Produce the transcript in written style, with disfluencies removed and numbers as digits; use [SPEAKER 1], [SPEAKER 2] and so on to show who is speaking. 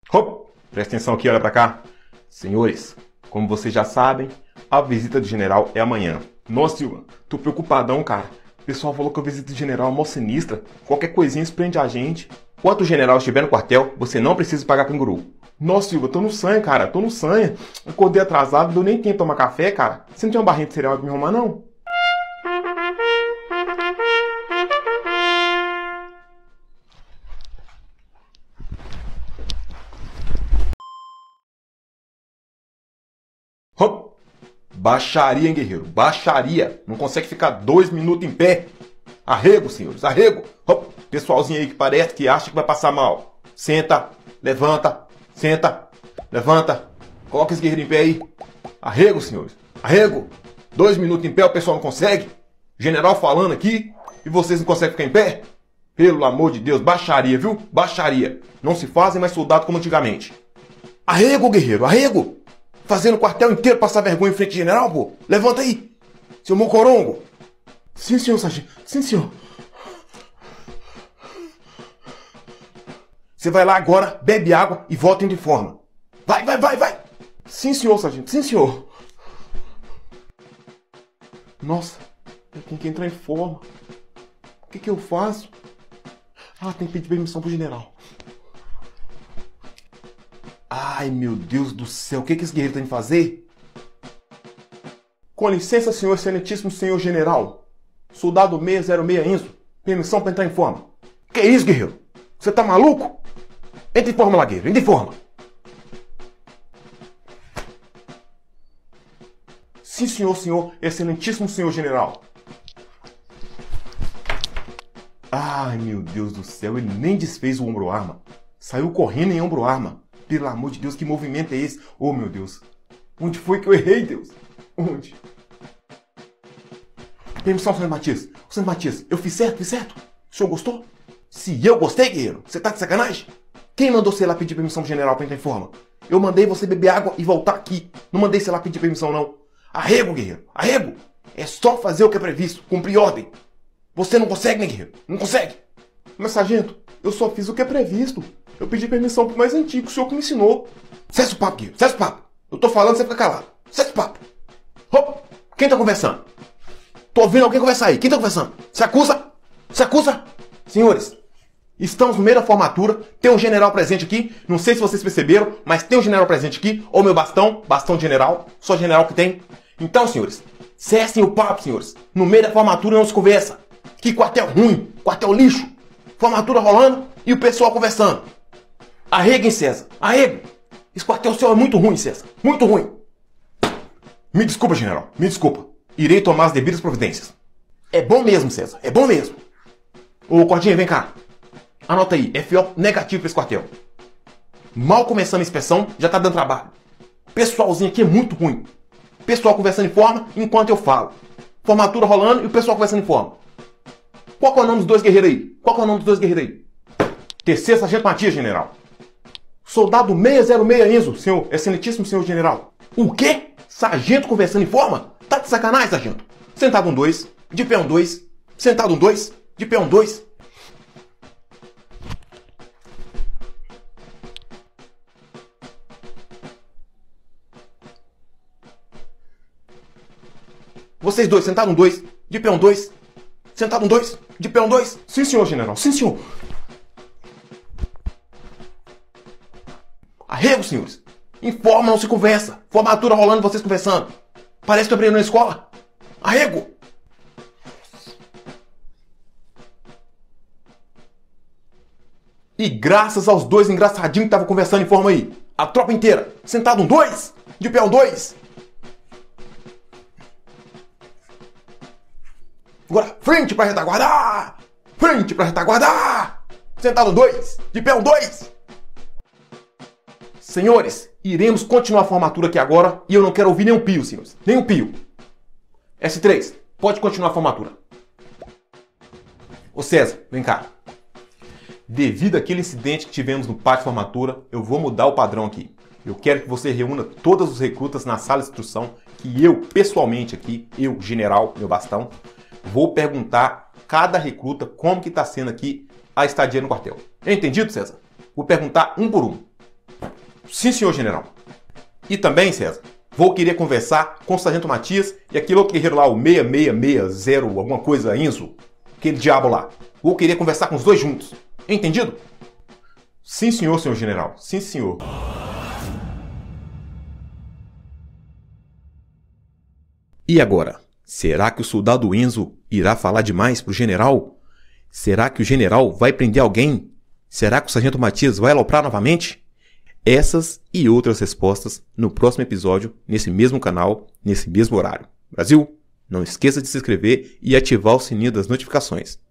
[SPEAKER 1] Hop! Presta atenção aqui, olha pra cá. Senhores, como vocês já sabem, a visita do general é amanhã. Nossa, Silva, tô preocupadão, cara. O pessoal falou que a visita do general é mó sinistra. Qualquer coisinha prende a gente. Enquanto o general estiver no quartel, você não precisa pagar canguru. Nossa, Silva, tô no sangue, cara. Tô no sangue. Acordei atrasado, deu nem tempo de tomar café, cara. Você não tem uma barrinha de cereal pra me arrumar, não? Hop! Baixaria, hein, guerreiro? Baixaria! Não consegue ficar 2 minutos em pé. Arrego, senhores, arrego! Hop! Pessoalzinho aí que parece que acha que vai passar mal. Senta, levanta, senta, levanta. Coloca esse guerreiro em pé aí. Arrego, senhores, arrego! 2 minutos em pé o pessoal não consegue. General falando aqui e vocês não conseguem ficar em pé? Pelo amor de Deus, baixaria, viu? Baixaria. Não se fazem mais soldado como antigamente. Arrego, guerreiro, arrego! Fazendo o quartel inteiro passar vergonha em frente ao general, pô. Levanta aí, seu mocorongo. Sim, senhor, sargento. Sim, senhor. Você vai lá agora, bebe água e volta de forma. Vai, vai, vai, vai. Sim, senhor, sargento. Sim, senhor. Nossa, eu tenho que entrar em forma. O que eu faço? Ah, tem que pedir permissão pro general. Ai, meu Deus do céu, o que esse guerreiro tem que fazer? Com licença, senhor excelentíssimo senhor general. Soldado 606 Enzo, permissão para entrar em forma. Que isso, guerreiro? Você tá maluco? Entra em forma lá, guerreiro, entra em forma. Sim, senhor excelentíssimo senhor general. Ai, meu Deus do céu, ele nem desfez o ombro-arma. Saiu correndo em ombro-arma. Pelo amor de Deus, que movimento é esse? Oh, meu Deus. Onde foi que eu errei, Deus? Onde? Permissão, senhor Matias. Senhor Matias, eu fiz certo, fiz certo? O senhor gostou? Se eu gostei, guerreiro, você tá de sacanagem? Quem mandou você lá pedir permissão pro general pra entrar em forma? Eu mandei você beber água e voltar aqui. Não mandei você lá pedir permissão, não. Arrego, guerreiro, arrego. É só fazer o que é previsto, cumprir ordem. Você não consegue, né, guerreiro? Não consegue. Mas, sargento, eu só fiz o que é previsto. Eu pedi permissão pro mais antigo, o senhor que me ensinou. Cessa o papo, guerreiro, cessa o papo. Eu tô falando, você fica calado. Cessa o papo. Hop, quem tá conversando? Tô ouvindo alguém conversar aí. Quem tá conversando? Se acusa? Se acusa? Senhores, estamos no meio da formatura. Tem um general presente aqui. Não sei se vocês perceberam, mas tem um general presente aqui. Ou meu bastão, bastão de general. Só general que tem. Então, senhores, cessem o papo, senhores. No meio da formatura não se conversa. Que quartel ruim, quartel lixo. Formatura rolando e o pessoal conversando. Arreguem, César, arreguem. Esse quartel seu é muito ruim, César. Muito ruim. Me desculpa, general, me desculpa. Irei tomar as devidas providências. É bom mesmo, César, é bom mesmo. Ô, Cordinha, vem cá. Anota aí, FO negativo pra esse quartel. Mal começando a inspeção, já tá dando trabalho. Pessoalzinho aqui é muito ruim. Pessoal conversando em forma enquanto eu falo. Formatura rolando e o pessoal conversando em forma. Qual que é o nome dos dois guerreiros aí? Qual que é o nome dos dois guerreiros aí? Terceiro sargento Matias, general. Soldado 606 Enzo, senhor excelentíssimo senhor general. O quê? Sargento conversando em forma? Tá de sacanagem, sargento. Sentado um 2, de pé um 2. Sentado um 2, de pé um 2. Vocês dois, sentado um 2, de pé um 2. Sentado um 2, de pé um 2. Sim, senhor general, sim, senhor. Arrego, senhores. Informa, não se conversa. Formatura rolando, vocês conversando. Parece que eu aprendi na escola. Arrego. E graças aos dois engraçadinhos que estavam conversando em forma aí. A tropa inteira. Sentado um 2, de pé um 2. Agora, frente pra retaguardar. Frente pra retaguardar. Sentado um 2, de pé um 2. Senhores, iremos continuar a formatura aqui agora e eu não quero ouvir nenhum pio, senhores. Nenhum pio. S3, pode continuar a formatura. Ô César, vem cá. Devido àquele incidente que tivemos no pátio de formatura, eu vou mudar o padrão aqui. Eu quero que você reúna todos os recrutas na sala de instrução, que eu, pessoalmente aqui, eu, general, meu bastão, vou perguntar cada recruta como que está sendo aqui a estadia no quartel. Entendido, César? Vou perguntar um por um. Sim, senhor general. E também, César, vou querer conversar com o sargento Matias e aquele outro guerreiro lá, o 6660, alguma coisa, Enzo. Aquele diabo lá. Vou querer conversar com os dois juntos. Entendido? Sim, senhor general. Sim, senhor. E agora? Será que o soldado Enzo irá falar demais pro general? Será que o general vai prender alguém? Será que o sargento Matias vai aloprar novamente? Essas e outras respostas no próximo episódio, nesse mesmo canal, nesse mesmo horário. Brasil, não esqueça de se inscrever e ativar o sininho das notificações.